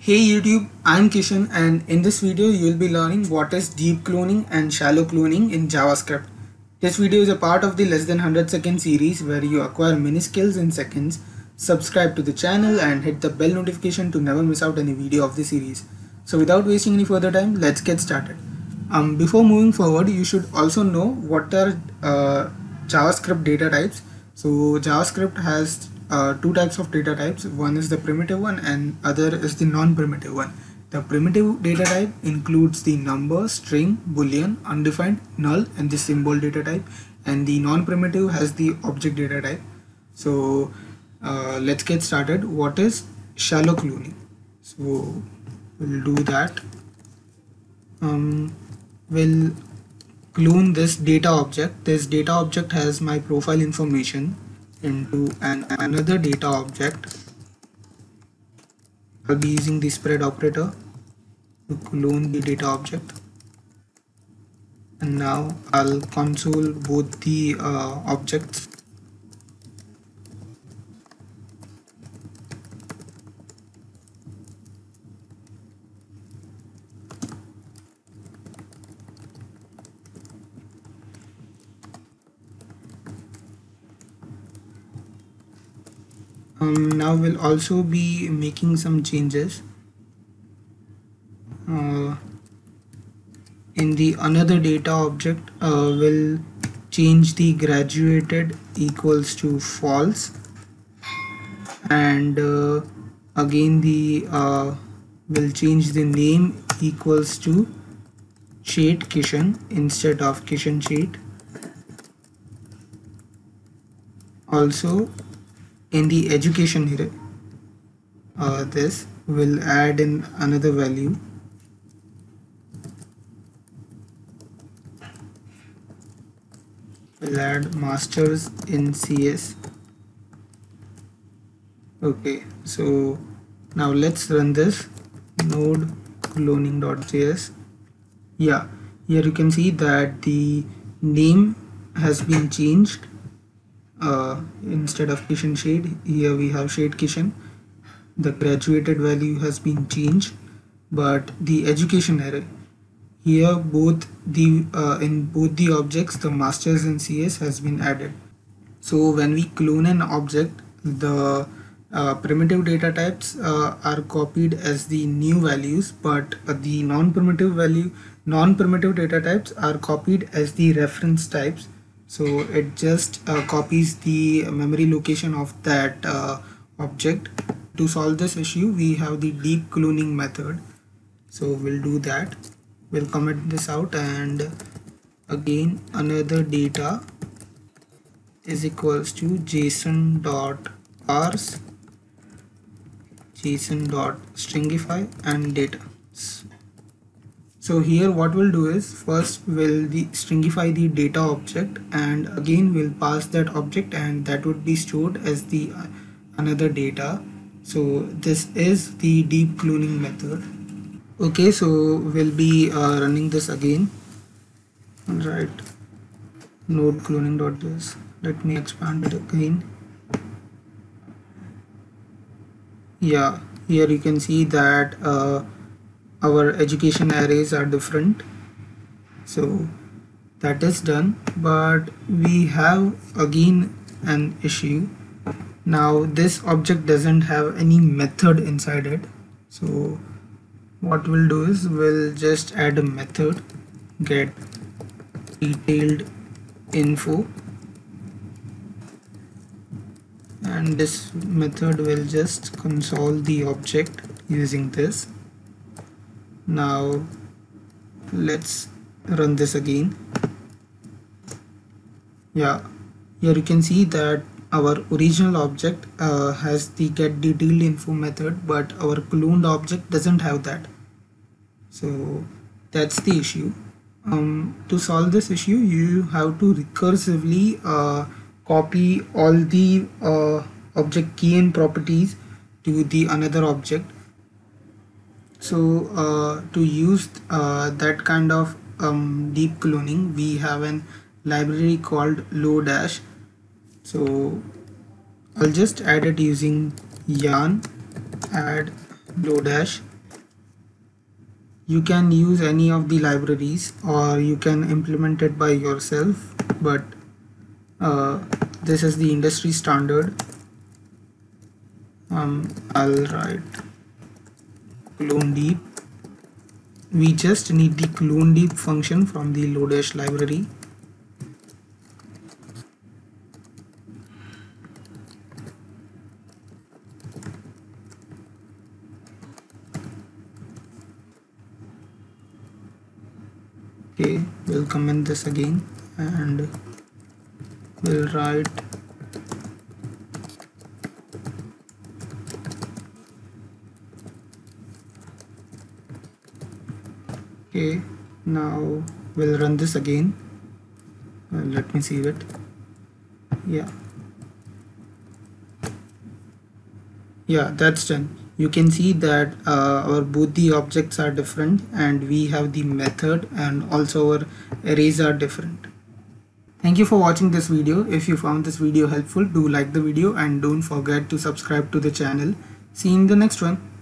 Hey YouTube, I'm Kishan, and in this video you'll be learning what is deep cloning and shallow cloning in JavaScript. This video is a part of the less than 100-second series where you acquire many skills in seconds. Subscribe to the channel and hit the bell notification to never miss out any video of the series. So without wasting any further time, let's get started. Before moving forward, you should also know what are JavaScript data types. So JavaScript has two types of data types. One is the primitive one and other is the non-primitive one. The primitive data type includes the number, string, boolean, undefined, null, and the symbol data type, and the non-primitive has the object data type. So let's get started. What is shallow cloning? So we'll do that. We'll clone this data object. This data object has my profile information into another data object. I'll be using the spread operator to clone the data object, and now I'll console both the objects. Now we'll also be making some changes. In the another data object, we'll change the graduated equals to false, and again the we'll change the name equals to Shade Kishan instead of Kishan Shade. Also in the education here, this will add in another value. We'll add masters in CS. Okay, so now let's run this node cloning.js. Yeah, here you can see that the name has been changed. Instead of Kishan Shade, here we have Shade Kishan. The graduated value has been changed, but the education array, here both the in both the objects the masters and CS has been added. So when we clone an object, the primitive data types are copied as the new values, but the non-primitive data types are copied as the reference types. So it just copies the memory location of that object. To solve this issue, we have the deep cloning method. So we'll do that. We'll comment this out, and again another data is equals to json.parse, json.stringify, and data. So here what we'll do is first we'll stringify the data object, and again we'll pass that object, and that would be stored as the another data. So this is the deep cloning method. Okay, so we'll be running this again. Right, node cloning.js. Let me expand it again. Yeah, here you can see that our education arrays are different. So that is done, but we have again an issue. Now this object doesn't have any method inside it. So what we'll do is we'll just add a method get detailed info, and this method will just console the object using this. Now let's run this again. Yeah, here you can see that our original object has the get detailed info method, but our cloned object doesn't have that. So that's the issue. To solve this issue, you have to recursively copy all the object key and properties to the another object. So to use that kind of deep cloning, we have an library called Lodash. So I'll just add it using yarn add Lodash You can use any of the libraries or you can implement it by yourself, but this is the industry standard. I'll write clone deep. We just need the clone deep function from the Lodash library. Okay, we'll comment this again and we'll write okay. Now we'll run this again. Let me see it. Yeah, that's done. You can see that our both the objects are different and we have the method, and also our arrays are different. Thank you for watching this video. If you found this video helpful, do like the video and don't forget to subscribe to the channel. See you in the next one.